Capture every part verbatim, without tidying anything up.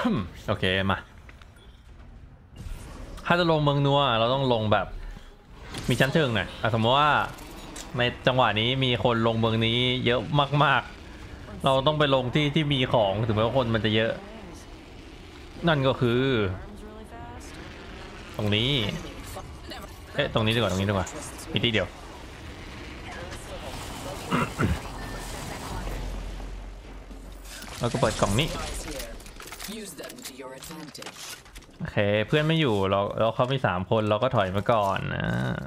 โอเคมาถ้าจะลงเมืองนัวเราต้องลงแบบมีชั้นเชิงหน่อยสมมติว่าในจังหวะนี้มีคนลงเมืองนี้เยอะมากๆเราต้องไปลงที่ที่มีของถึงแม้ว่าคนมันจะเยอะนั่นก็คือตรงนี้เอ๊ะตรงนี้ดีกว่าตรงนี้ดีกว่ามีที่เดียวแล้วก็เปิดกล่องนี้โอเคเพื่อนไม่อยู่เราเราเขามีสามคนเราก็ถอยมาก่อนนะ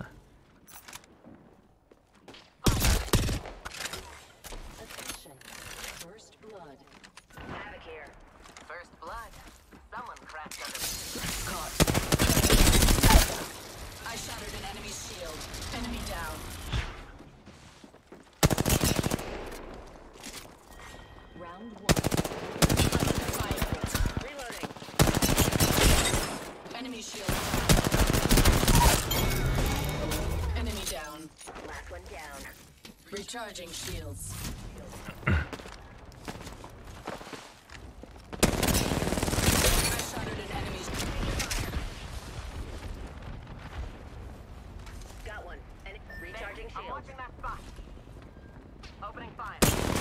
Recharging shields. I shattered an enemy's. Got one. And recharging shields. I'm watching that spot. Opening fire.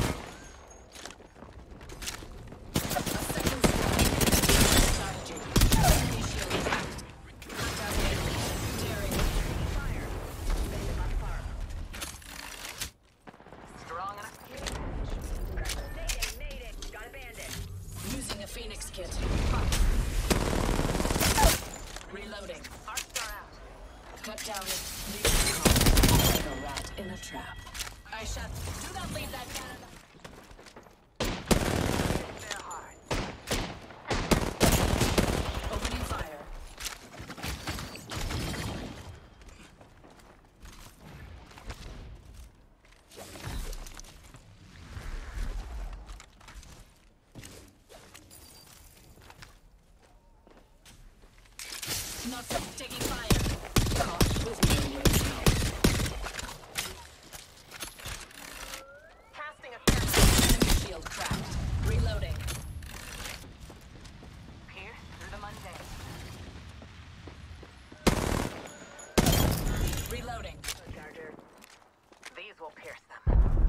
A second squad. Enemy shield cracked. Knocked out the enemy. Daring. Fire. Bandit on fire. Strong enough. Mayday, mayday. Got a bandit. Using a phoenix kit. Reloading. Arc star out. Cut down it. Like a rat in a trap. I shot. Do not leave that cannon. They're hard. Opening fire. Not taking fire. Caught with no way out. Casting a Enemy shield cracked. Reloading. pierce through the mundane. Reloading. Charger. These will pierce them.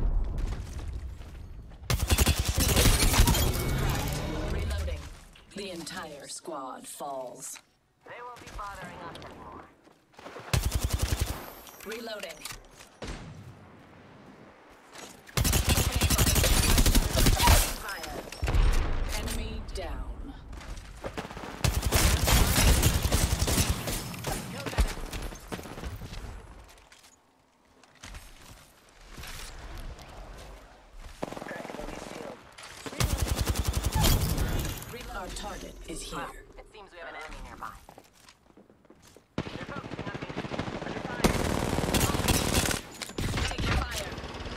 Reloading. The entire squad falls. They won't be bothering us anymore. Reloading. Fire. Enemy down. Kill that. Crackable shield. Our target is here. It seems we have an enemy nearby. They're focusing on me. Under fire. Taking fire.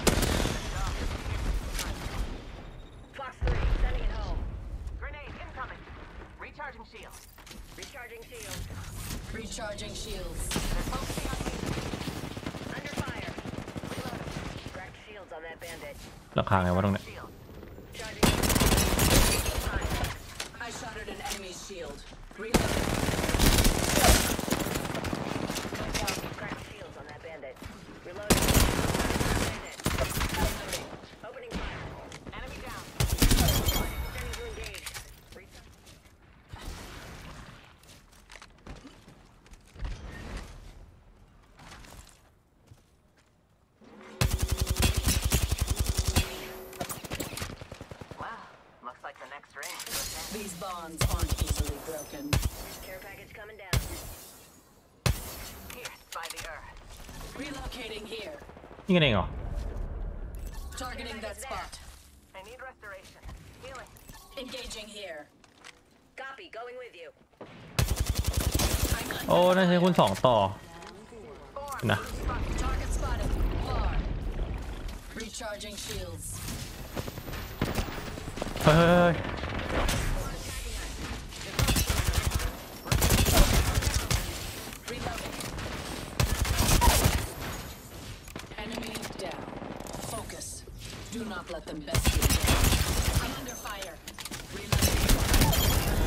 Fox three, sending it home. Grenade incoming. Recharging shield. Recharging shield. Recharging shields. They're focusing on me. Under fire. Reloading. Cracked shields on that bandit. ราคาไงวะตรงเนี้ย Shield. Charging. Fire. I shattered an enemy's shield. Reloading. Cut down. Cracked shields on that bandit. Reloading. Bandit. Reloading. Opening fire. Enemy down. Sending to engage. Recharge. Wow. Looks like the next ring. These bonds aren't easily broken. Care package coming down. Pierced by the earth. Relocating here. นี่กันเองเหรอ Targeting that spot. I need restoration. Healing. Engaging here. Copy. Going with you. I'm โอ้น่าใช่คุณสองต่อ Four. นะ Target spotted. Far. Recharging shields. เฮ้ย Reloading. Enemy down. Focus. Do not let them best you. I'm under fire. Reloading.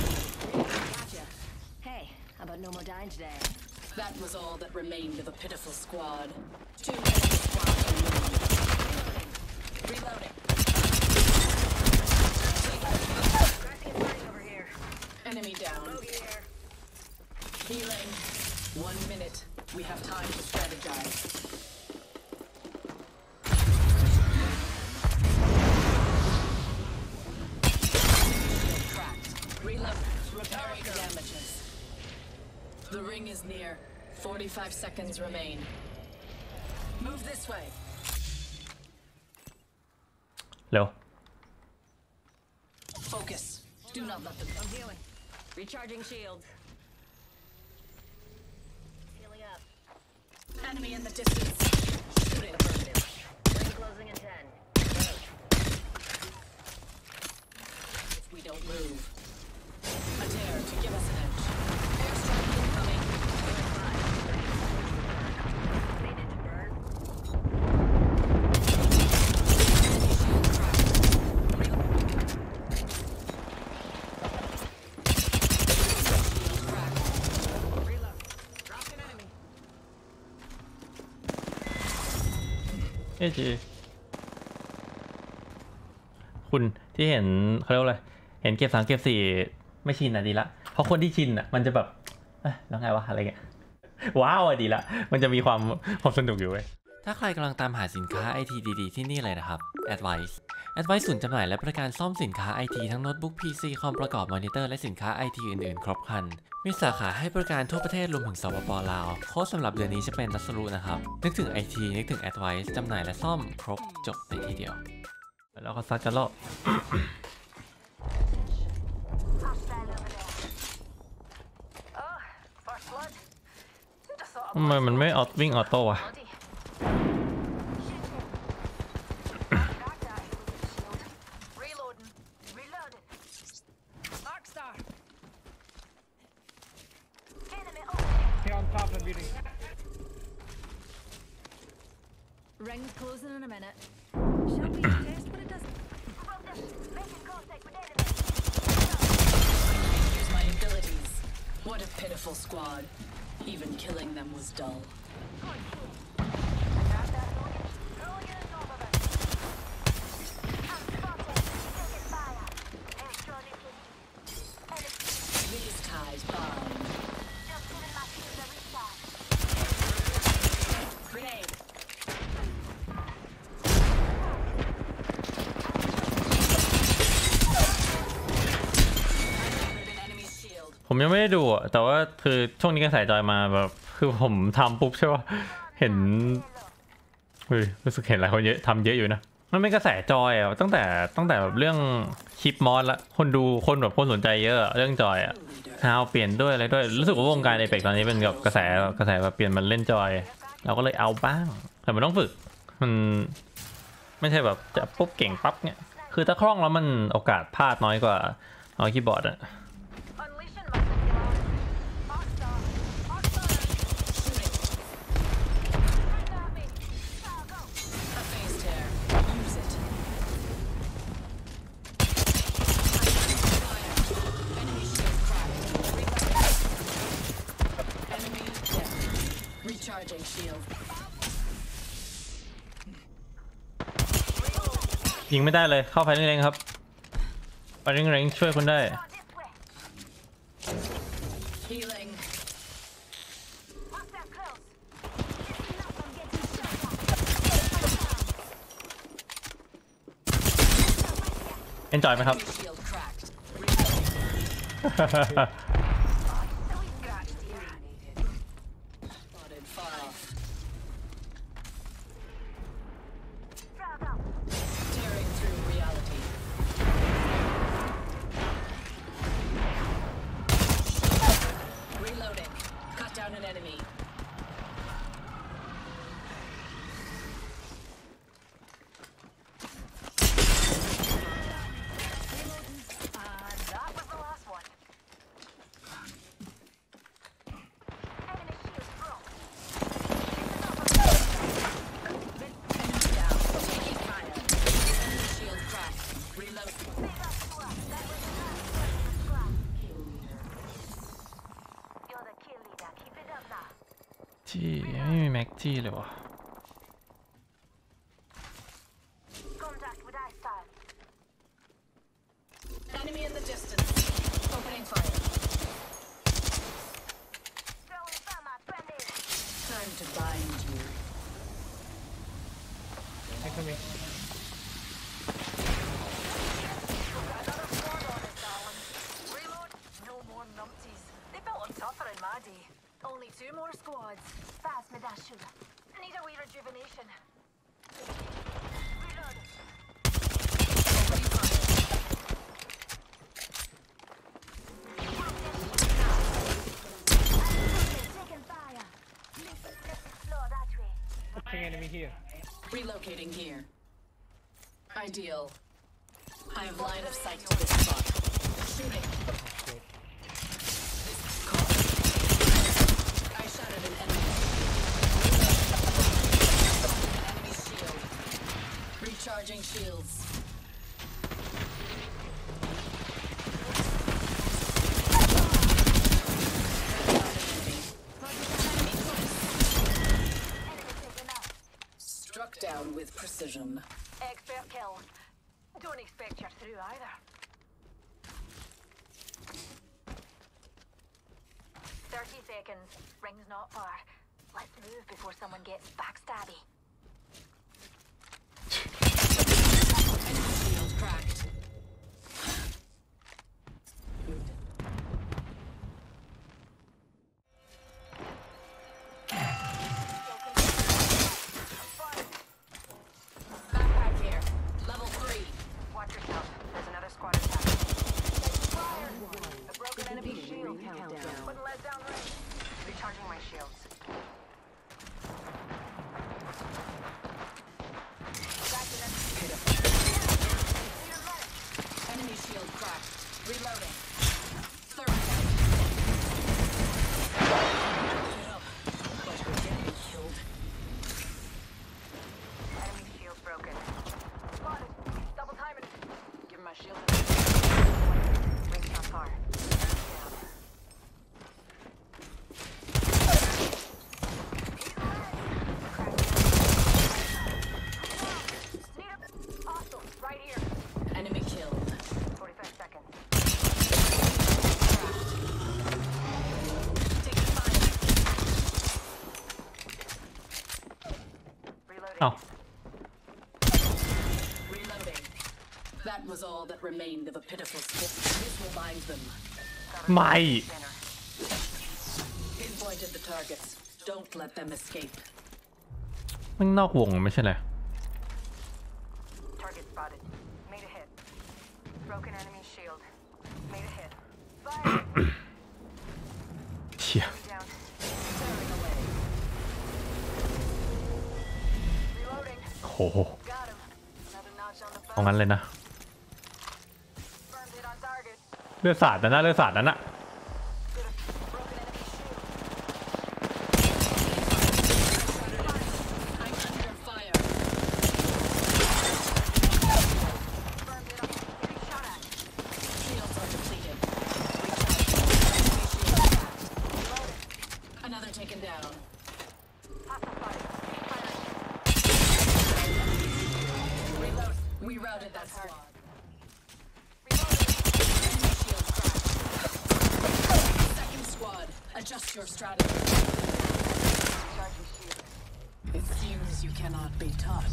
Range there. That was all that remained of a pitiful squad. Two enemy squads remaining. Reloading. Cracking burning over here. Enemy down. Bogey here. Healing. One minute. We have time to strategize. Cracked. Reload. Repairing damages. The ring is near. Forty-five seconds remain. Move this way. เร็ว Focus. Do not let them. I'm healing. Recharging shields. Healing up. Enemy in the distance. Shooting. Affirmative. Ring closing in ten. If we don't move. A dare to give us an edge. Airstrike incoming. Made it to burn. Enemy shield cracked. Shield cracked. Reload. Dropped an enemy. เอจีคุณที่เห็นเขาเรียกว่าอะไรเห็นเก็บสามเก็บสี่ไม่ชินอ่ะดีละเพราะคนที่ชินอ่ะมันจะแบบเอ้ยแล้วไงวะอะไรเงี้ยว้าวอ่ะดีละมันจะมีความความสนุกอยู่เว้ยถ้าใครกำลังตามหาสินค้าไอทีดีๆที่นี่เลยนะครับ Advice Advice ศูนย์จำหน่ายและบริการซ่อมสินค้าไอทีทั้งโน้ตบุ๊ก พี ซี คอมประกอบมอนิเตอร์และสินค้าไอทีอื่นๆครบครันมีสาขาให้บริการทั่วประเทศรวมถึงสปป.ลาวโค้ดสำหรับเดือนนี้จะเป็นนัสรุนะครับนึกถึง ไอ ที นึกถึง Advice จำหน่ายและซ่อมครบจบในที่เดียวแล้วก็ซัดกันแล้ว Oh, first blood. Who'd have thought ทำไมมันไม่ออวิ่งออโต้วะ bloody. Reloading. Reloading. Arcstar. Enemy up. Here on top of the building. Ring's closing in a minute. Shall we test what it does? Making contact with enemy. Use my abilities. What a pitiful squad. Even killing them was dull. Grab that load. Throwing it on top of it. I'm spotted. Taking fire. Electronic. These ties bind. Just giving my shield a recharge. Grenade. An enemy's shield. ผมยังไม่ได้ดูอะแต่ว่าคือช่วงนี้ก็ใส่จอยมาแบบคือผมทำปุ๊บใช่ป่ะเห็นเฮ้ยรู้สึกเห็นหลายคนเยอะทำเยอะอยู่นะมันไม่กระแสจอยอะตั้งแต่ตั้งแต่แบบเรื่องชิปมอสละคนดูคนแบบคนสนใจเยอะเรื่องจอยอะฮาวเปลี่ยนด้วยอะไรด้วยรู้สึกว่าวงการเอเปกตอนนี้เป็นแบบกระแสกระแสแบบเปลี่ยนมันเล่นจอยเราก็เลยเอาบ้างแต่มันต้องฝึกมันไม่ใช่แบบจะปุ๊บเก่งปั๊บเนี่ยคือถ้าคล่องแล้วมันโอกาสพลาดน้อยกว่าเอาคีย์บอร์ดอะ Unleashing my singularity. Arcstar. Arcstar. Shooting. Right at me. Now go. A phase tear. Use it. Fire. Enemy shield cracked. Enemy dead. Recharging shield. ยิงไม่ได้เลยเข้าไฟเร่งๆครับไฟเร่งๆช่วยคุณได้ Go this way. Healing. Watch that close. Enough, I'm getting shot at. เอนจอยไหมครับ Enemy shield cracked. So he's scratched here. Spotted far off. Frag out. Tearing through reality. Reloading. Cut down an enemy. And that was the last one. จี้ไม่มีแม็กจี้เลยวะ Contact with hostile. Enemy in the distance. Opening fire. Throwing thermite grenade. Time to bind you. Incoming. Another squad on it, darling. Reload. No more numpties. They built them tougher in my day. Only two more squads. Fast me that sugar. Need a wee rejuvenation. Reload. Opening fire. Taking fire. Let's explore that way. Touching enemy here. Relocating here. Ideal. I have line of sight to this spot. Shooting. Great. I shattered an enemy. Enemy shield. Recharging shields. Struck down with precision. Expert kill. Don't expect you're through either. Thirty seconds. Ring's not far. Let's move before someone gets backstabby. Enemy shield cracked. Good. Backpack here. Level three. Watch yourself. There's another squad attacking. Fire! A broken enemy shield. Wouldn't let down range. Recharging my shields. Back to them. Enemy shield cracked. Reloading. Third down. Get up. But we're getting killed. Enemy shield broken. Spotted. Double timing it. Give him my shield. Ring's not far. Down. Hostile, right here. Enemy killed. forty-five seconds. Taking fire. Reloading. เอ้า Reloading. That was all that remained of a pitiful split. This will bind them. ไม่ Center. Pinpointed the targets. Don't let them escape. มันนอกวงไม่ใช่เหรอ Target spotted. Made a hit. Broken enemy shield. Made a hit. Fire. เชี่ย Enemy down. Tearing away. Reloading. โอ้โห Got him. Another notch on the เอางั้น belt. เลยนะ Burned it on target. เลือดสาดนะนะเลือดสาดนะนะ Good. Broken enemy shield. I'm under fire. Burned it up. Getting shot at. Shields are depleted. Recharging. Enemy shield cracked. Reloading. Another taken down. Hostile spotted. Fire. Reload. We routed that squad. Reloading. Enemy shield cracked. Second squad. Adjust your strategy. Recharging shield. It seems you cannot be taught.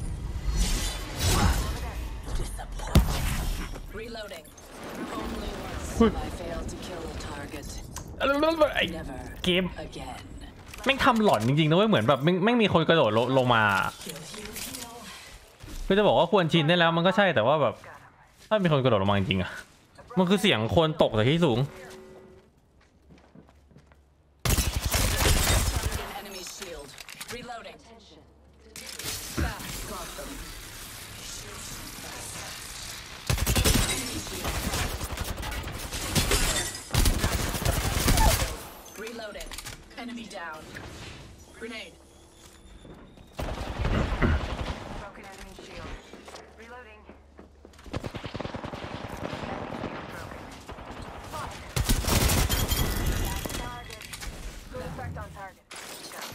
Disappointing. Reloading. Only once have I failed to kill a target. ไอ้ Never เกม again. แม่งทำหลอนจริงๆนะเว้ยเหมือนแบบแม่งแม่งมีคนกระโดดลงลงมา Heal, heal, heal. คือจะบอกว่าควรชินได้แล้วมันก็ใช่แต่ว่าแบบถ้ามีคนกระโดดลงมาจริงๆอะมันคือเสียงคนตกจากที่สูง Shattered an enemy's shield. Reloading. Fast, got them. Enemy shield cracked. Reloading. Enemy down. Grenade. Broken enemy shield. Reloading. Enemy shield broken. Spotted. Target. Good effect on target. Got him.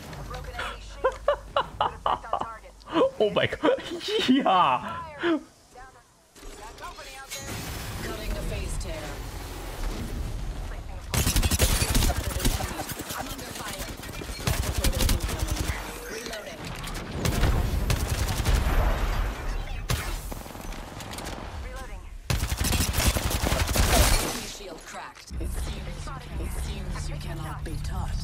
my god เฮีย Cutting a phase tear. I'm under fire. Replicator incoming. Reloading. Reloading. Enemy shield cracked. It seems, it seems you cannot be taught.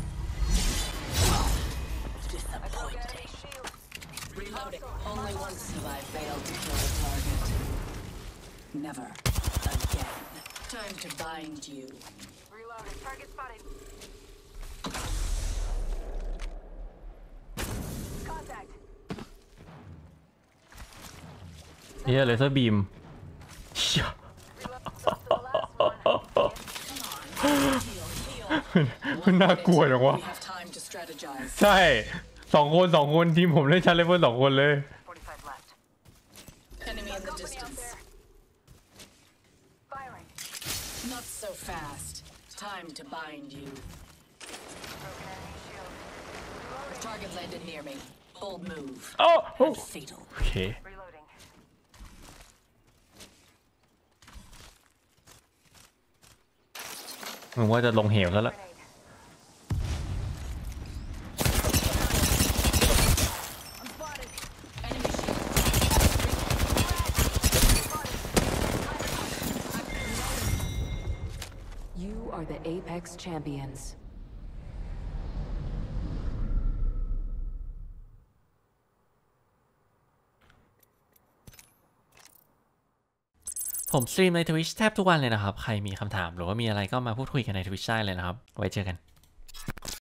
Disappointing. Shield. Reloading. Only once have I failed to kill a target. Never again. Time to bind you. Reloading. Target spotted. Contact. เฮียเลเซอร์บีมเฮีย มันน่ากลัวจังวะ We have time to strategize. ใช่สองคนสองคนทีมผมเล่นชั้นเลเวลสองคนเลย forty-five left. Enemy in the Company out distance. there. Firing. Not so fast. Time to bind you. Broken enemy shield. Target landed near me. Bold move. โอ้โอ้ And fatal. โอเค Reloading. มึงว่าจะลงเหวแล้วล่ะ Grenade. I'm spotted. Enemy shield. You are the Apex Champions. ผมสตรีมใน Twitch แทบทุกวันเลยนะครับ ใครมีคำถามหรือว่ามีอะไรก็มาพูดคุยกันใน Twitch ได้เลยนะครับ ไว้เจอกัน